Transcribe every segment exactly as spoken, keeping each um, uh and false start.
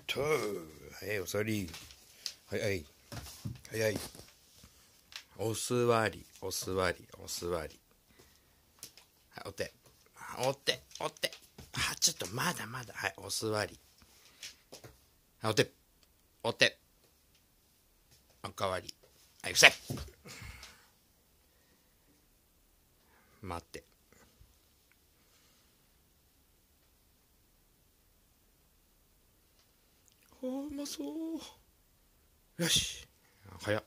とはい、お座り。はいはいはいはい。お座りお座りお座り。はい、お手お手お手。あ、ちょっとまだまだ。はい、お座り。はい、お手お手。おかわり。はい、伏せ。待って。あー、うまそう。よし、早っ。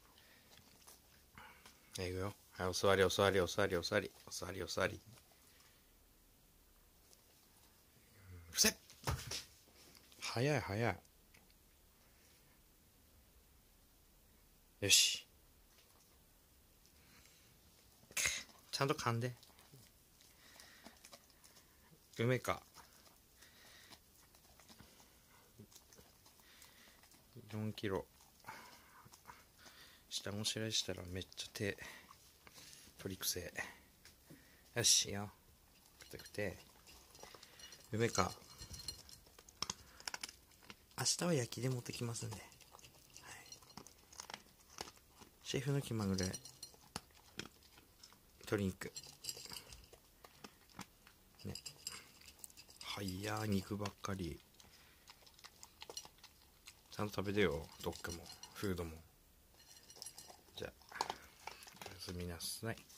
はい、いくよ。はい、お座りお座りお座りお座りお座りお座り。伏せ。早い早い。よし、ちゃんと噛んで。梅か。よんキロ下ごしらえしたらめっちゃ手取りくせ。よし、いいよ。くてくて。梅か。明日は焼きで持ってきますんで、はい、シェフの気まぐれ鶏肉ね。はいやー、肉ばっかり。ちゃんと食べてよ、ドッグもフードも。じゃあおやすみなさい。